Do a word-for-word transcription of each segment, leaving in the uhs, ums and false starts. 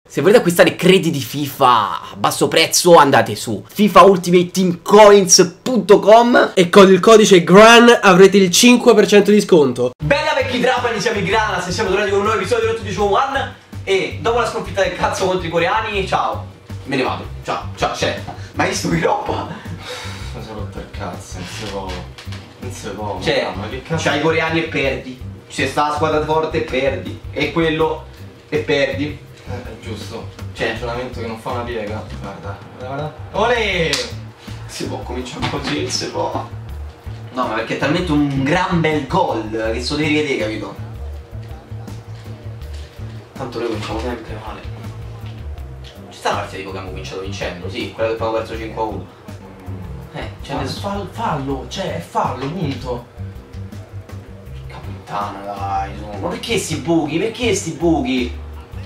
Se volete acquistare crediti FIFA a basso prezzo andate su FIFA Ultimate Team Coins punto com e con il codice GRAN avrete il cinque per cento di sconto. Bella vecchi trapani, siamo i Granas e siamo tornati con un nuovo episodio di Road to One. E dopo la sconfitta del cazzo contro i coreani, ciao, me ne vado, ciao, ciao, c'è. Ma hai visto che roba? Mi sono rotto il cazzo, non si può. Non si può. Cioè, ma che cazzo? c'hai i coreani e perdi. C'è sta la squadra forte e perdi. E quello e perdi. Eh, è giusto. C'è un ragionamento che non fa una piega. Guarda, guarda. Olè! Si può cominciare così, si può. No, ma perché è talmente un gran bel gol che so devi vedere, capito? Tanto noi cominciamo sempre male. Ci sta una partita tipo che abbiamo cominciato vincendo, sì, quella che abbiamo perso cinque a uno. Eh, c'è Cioè, fallo, fallo, cioè, è fallo, punto. Puttana, dai, su. Ma perché sti buchi? Perché sti buchi?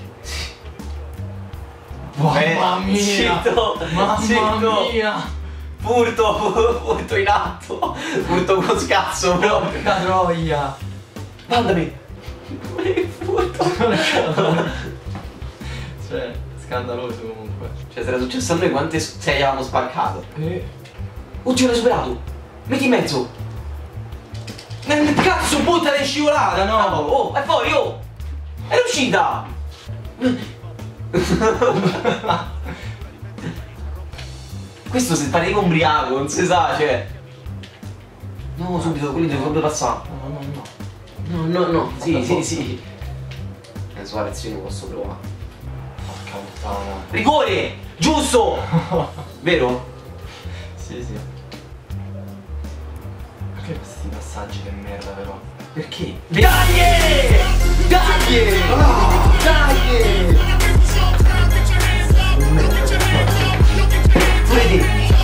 Mamma mia! Zitto! Mamma Zitto. mia! Furto, furto in atto! Furto con scazzo proprio! Porca troia! Mandami! Furto! Cioè, scandaloso comunque. Cioè, se era successo a noi quante sei avevamo spaccato? Eh. Oddio, l'hai superato! Metti in mezzo! Eh, cazzo, butta è scivolata, no! Ah, oh, è fuori, oh! È uscita! Questo se pare ubriaco, non si sa, cioè. No, subito, quelli devono proprio passare. No, no, no. No, no, no, sì, sì, sì. Eh, Suarez io posso provare. Porca puttana. Rigore! Giusto! Vero? Sì, sì. Perché questi passaggi che merda però? Perché? Dai! Dai! Dai! Pure te!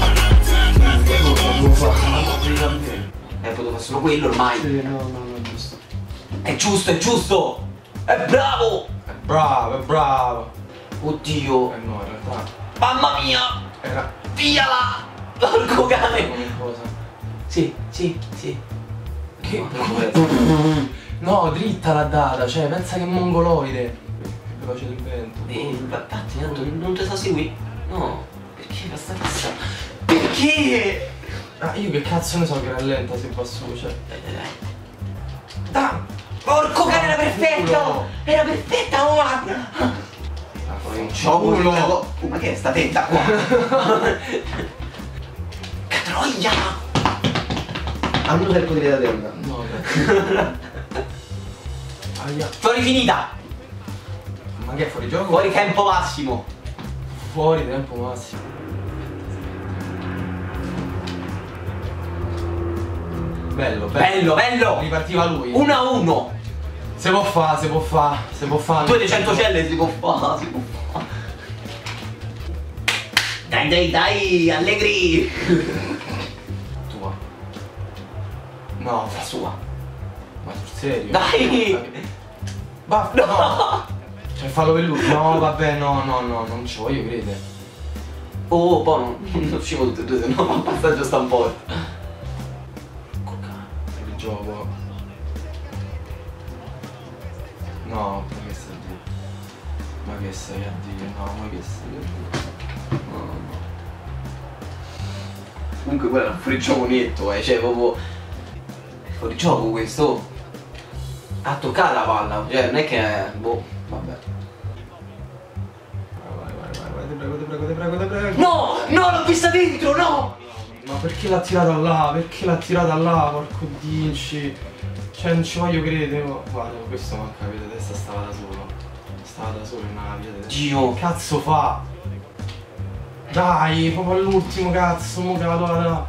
Eh, potevo fare solo quello ormai. Sì, no, no, no, è giusto. È giusto, è giusto! È bravo! È bravo, è bravo. Oddio! Eh no, in realtà Mamma mia! era Viala! Porco cane! come cosa. Sì, sì, sì. Che? No, non può essere. No, dritta l'ha data, cioè pensa che è mongoloide. Più veloce del vento. Eh, infatti, tanto non ti sa seguire. No, perché questa cazzo? Perché? Ah, io che cazzo ne so che rallenta se va su, cioè. Ah, porco cane, era perfetta! Culo. Era perfetta, oh, guarda! Ah, Poi un culo. ciocco. Oh, ma che è sta tenda qua? Catroia! A uno cerco di vedere la tenda. No, grazie. Aia. Fuori finita! Ma che è fuori gioco? Fuori tempo massimo! Fuori tempo massimo. Bello, bello. Bello, bello! Ripartiva lui. uno a uno! Se può fa, se può fa, se può fa. Due di cento celle si può fare, si può fare. Dai, dai, dai, allegri! Tua. No, La sua. ma sul serio? Dai! Va, No! no. Cioè fallo per lui. No, vabbè, no, no, no, non ci voglio credere. Oh, poi non, non uscivo tutte e due, se no il passaggio sta in porta. Per il gioco. No, ma che stai a dire? Ma che stai a dire? No, ma che stai a dire? No, no. Comunque quello era un fuorigioco netto, eh, cioè proprio. È fuorigioco questo. Ha toccato la palla, cioè non è che. Boh, vabbè. Vai, vai, vai, vai, ti prego, ti prego, ti prego, ti prego. No! No, l'ho vista dentro, no! Ma perché l'ha tirata là? Perché l'ha tirata là, porco dinci? Cioè non ci voglio credere. Guarda, questo non capite, testa stava da solo. Stava da solo in una via. Dio! Che cazzo fa? Dai, proprio all'ultimo cazzo, mo che la tua.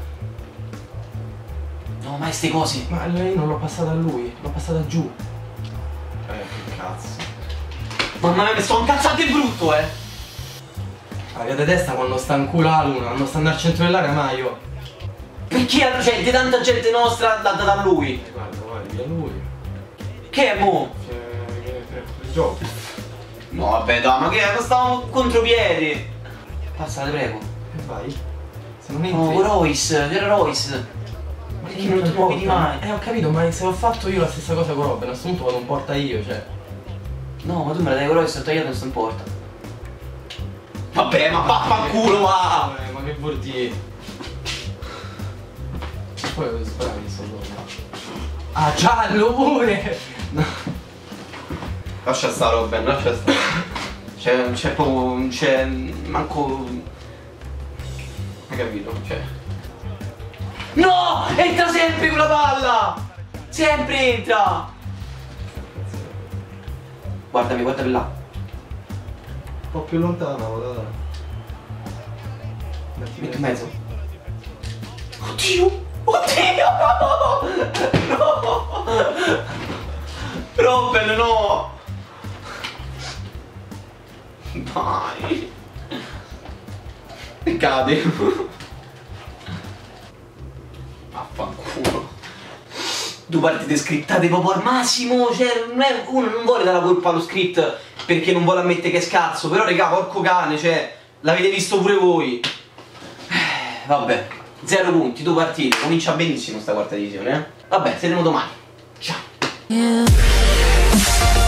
No, ma ste cose! Ma lei non l'ho passata a lui, l'ho passata giù. Eh, che cazzo. Mamma mia, mi sto incazzato in brutto, eh! La via di testa quando sta in culo la luna, quando sta al centro dell'area mai io. Perché c'è gente, tanta gente nostra data da lui? Eh, guarda, guarda, via lui. Che è mo? Il gioco. No, vabbè, dai, ma che è? Stavamo contropiede! Passa, ti prego. E vai. Se non entri. Oh, Royce, era Royce. Ma perché non ti muovi mai? Eh, ho capito, ma se ho fatto io la stessa cosa con Robben, a questo punto vado in porta io, cioè. No, ma tu me la dai con Royce, ho tagliato e sto in porta. Vabbè, ma vaffanculo, va! Vabbè, ma che vuol dire? Poi ho sbagliato sto torno. Ah, giallo pure! No. Lascia stare, Robben, lascia stare. C'è, non c'è proprio, non c'è, manco... Hai capito? Cioè... No! Entra sempre quella palla! Sempre entra! Guardami, guardami là. Un po' più lontano, guarda. Metti in mezzo. Oddio! Oddio! No! No! Robben, no! Dai! E cade. Vaffanculo. Due partite scrittate proprio al massimo. Cioè, non è, uno non vuole dare la colpa allo script perché non vuole ammettere che è scarso. Però, raga, porco cane, cioè, l'avete visto pure voi. Eh, vabbè, zero punti, due partite. Comincia benissimo sta quarta edizione, eh? Vabbè, sedemo domani. Ciao.